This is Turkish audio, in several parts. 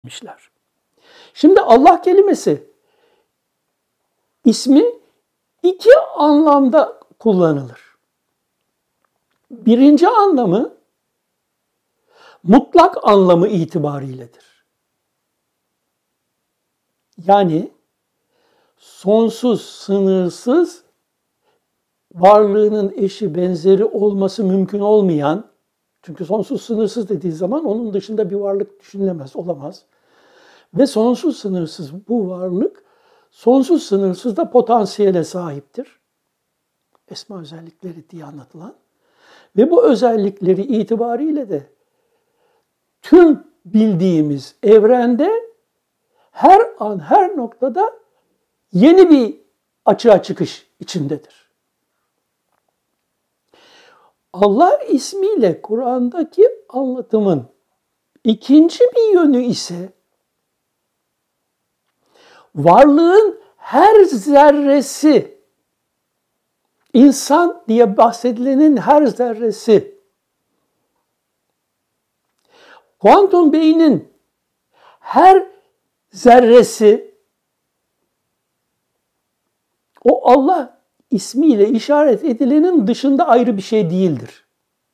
etmişler. Şimdi Allah kelimesi ismi iki anlamda kullanılır. Birinci anlamı mutlak anlamı itibariyledir. Yani sonsuz, sınırsız, varlığının eşi benzeri olması mümkün olmayan, çünkü sonsuz sınırsız dediği zaman onun dışında bir varlık düşünülemez, olamaz. Ve sonsuz sınırsız bu varlık, sonsuz sınırsız da potansiyele sahiptir. Esma özellikleri diye anlatılan. Ve bu özellikleri itibariyle de tüm bildiğimiz evrende her an, her noktada yeni bir açığa çıkış içindedir. Allah ismiyle Kur'an'daki anlatımın ikinci bir yönü ise varlığın her zerresi, insan diye bahsedilenin her zerresi, kuantum beynin her zerresi, o Allah ismiyle işaret edilenin dışında ayrı bir şey değildir.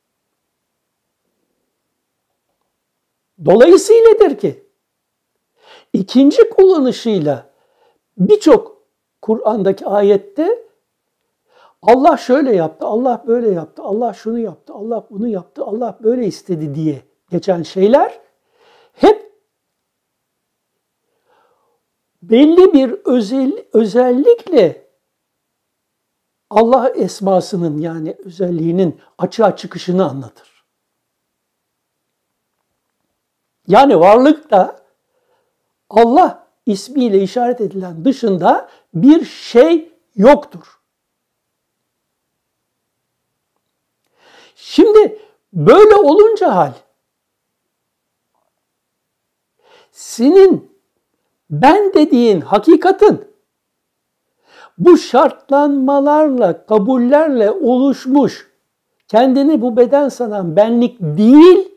Dolayısıyladır ki ikinci kullanışıyla birçok Kur'an'daki ayette Allah şöyle yaptı, Allah böyle yaptı, Allah şunu yaptı, Allah bunu yaptı, Allah böyle istedi diye geçen şeyler hep belli bir özellikle Allah esmasının yani özelliğinin açığa çıkışını anlatır. Yani varlıkta Allah ismiyle işaret edilen dışında bir şey yoktur. Şimdi böyle olunca hal, senin ben dediğin hakikatin bu şartlanmalarla, kabullerle oluşmuş, kendini bu beden sanan benlik değil,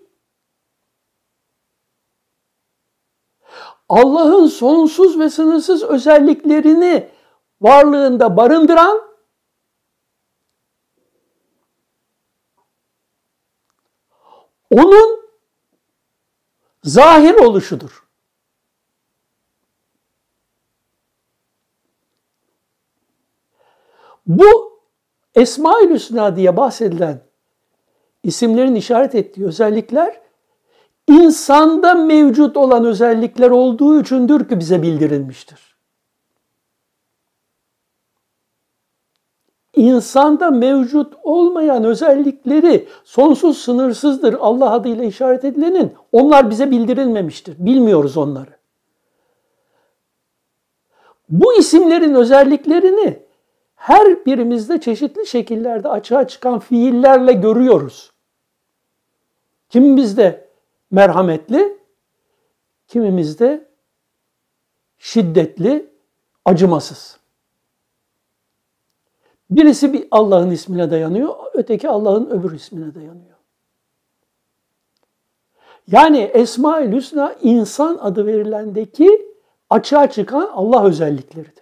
Allah'ın sonsuz ve sınırsız özelliklerini varlığında barındıran, onun zahir oluşudur. Bu Esma-ül Hüsna diye bahsedilen isimlerin işaret ettiği özellikler insanda mevcut olan özellikler olduğu içindir ki bize bildirilmiştir. İnsanda mevcut olmayan özellikleri sonsuz sınırsızdır Allah adıyla işaret edilenin, onlar bize bildirilmemiştir. Bilmiyoruz onları. Bu isimlerin özelliklerini her birimizde çeşitli şekillerde açığa çıkan fiillerle görüyoruz. Kimimizde merhametli, kimimizde şiddetli, acımasız. Birisi bir Allah'ın ismine dayanıyor, öteki Allah'ın öbür ismine dayanıyor. Yani Esma-ül Hüsna insan adı verilendeki açığa çıkan Allah özellikleridir.